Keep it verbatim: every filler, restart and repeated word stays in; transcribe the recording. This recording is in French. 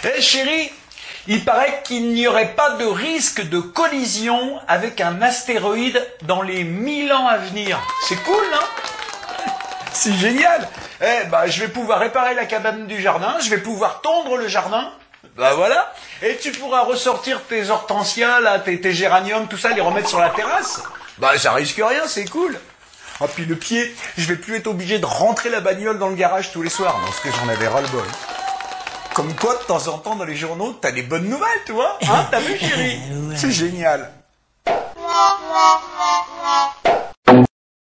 Eh chérie, il paraît qu'il n'y aurait pas de risque de collision avec un astéroïde dans les mille ans à venir. C'est cool, non? C'est génial. Eh bah, je vais pouvoir réparer la cabane du jardin, je vais pouvoir tondre le jardin. Bah voilà. Et tu pourras ressortir tes hortensias, là, tes, tes géraniums, tout ça, les remettre sur la terrasse. Bah ça risque rien, c'est cool. Ah puis le pied, je vais plus être obligé de rentrer la bagnole dans le garage tous les soirs, parce que j'en avais ras-le-bol. Comme quoi, de temps en temps, dans les journaux, t'as des bonnes nouvelles, tu vois. Hein, t'as vu, chérie? C'est génial.